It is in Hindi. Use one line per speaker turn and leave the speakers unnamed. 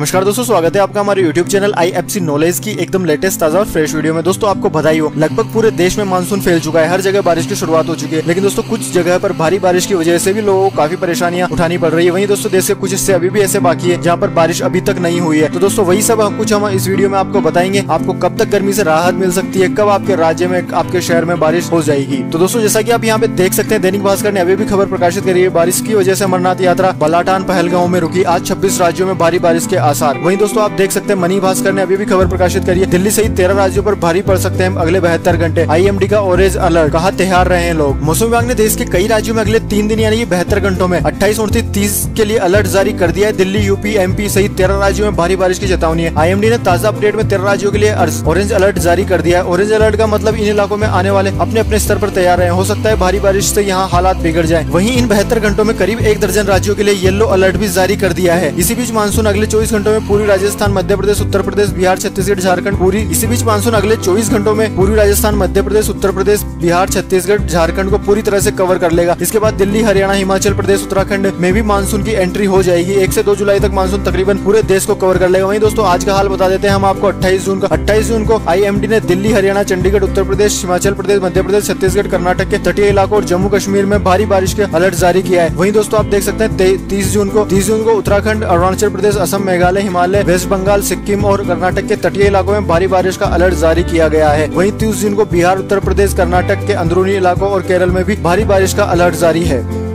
नमस्कार दोस्तों, स्वागत है आपका हमारे YouTube चैनल IFC नॉलेज की एकदम लेटेस्ट ताजा और फ्रेश वीडियो में। दोस्तों आपको बधाई हो, लगभग पूरे देश में मानसून फैल चुका है, हर जगह बारिश की शुरुआत हो चुकी है। लेकिन दोस्तों कुछ जगह पर भारी बारिश की वजह से भी लोगों को काफी परेशानियां उठानी पड़ रही है। वहीं दोस्तों देश के कुछ हिस्से अभी भी ऐसे बाकी है जहाँ पर बारिश अभी तक नहीं हुई है। तो दोस्तों वही सब कुछ हम इस वीडियो में आपको बताएंगे। आपको कब तक गर्मी से राहत मिल सकती है, कब आपके राज्य में, आपके शहर में बारिश हो जाएगी। तो दोस्तों जैसा की आप यहाँ पे देख सकते हैं, दैनिक भास्कर ने अभी भी खबर प्रकाशित करी है, बारिश की वजह से अमरनाथ यात्रा बालाटान पहलगांव में रुकी, आज 26 राज्यों में भारी बारिश के आसार। वहीं दोस्तों आप देख सकते हैं, मनी भास्कर ने अभी भी खबर प्रकाशित करी है, दिल्ली सहित 13 राज्यों पर भारी पड़ सकते हैं अगले 72 घंटे। IMD का ऑरेंज अलर्ट, कहा तैयार रहे लोग। मौसम विभाग ने देश के कई राज्यों में अगले 3 दिन यानी 72 घंटों में 28, 29, 30 के लिए अलर्ट जारी कर दिया है। दिल्ली, यूपी, MP सहित 13 राज्यों में भारी बारिश की चेतावनी है। IMD ने ताजा अपडेट में 13 राज्यों के लिए ऑरेंज अलर्ट जारी कर दिया है। ऑरेंज अलर्ट का मतलब इन इलाकों में आने वाले अपने अपने स्तर पर तैयार रहे, हो सकता है भारी बारिश से यहाँ हालात बिगड़ जाए। वहीं इन 72 घंटों में करीब 1 दर्जन राज्यों के लिए येलो अलर्ट भी जारी कर दिया है। इसी बीच मानसून अगले 24 घंटों में पूरी राजस्थान, मध्य प्रदेश, उत्तर प्रदेश, बिहार, छत्तीसगढ़, झारखंड इसी बीच मानसून अगले 24 घंटों में पूरी राजस्थान, मध्य प्रदेश, उत्तर प्रदेश, बिहार, छत्तीसगढ़, झारखंड को पूरी तरह से कवर कर लेगा। इसके बाद दिल्ली, हरियाणा, हिमाचल प्रदेश, उत्तराखंड में भी मानसून की एंट्री हो जाएगी। 1 से 2 जुलाई तक मानसून तकरीबन पूरे देश को कवर कर लेगा। वहीं दोस्तों आज का हाल बता देते हैं हम आपको। 28 जून को IMD ने दिल्ली, हरियाणा, चंडीगढ़, उत्तर प्रदेश, हिमाचल प्रदेश, मध्य प्रदेश, छत्तीसगढ़, कर्नाटक के तटीय इलाकों और जम्मू कश्मीर में भारी बारिश के अलर्ट जारी किया है। वहीं दोस्तों आप देख सकते हैं 30 जून को उत्तराखंड, अरुणाचल प्रदेश, असम, मेघालय, हिमालय, वेस्ट बंगाल, सिक्किम और कर्नाटक के तटीय इलाकों में भारी बारिश का अलर्ट जारी किया गया है। वहीं 30 जून को बिहार, उत्तर प्रदेश, कर्नाटक के अंदरूनी इलाकों और केरल में भी भारी बारिश का अलर्ट जारी है।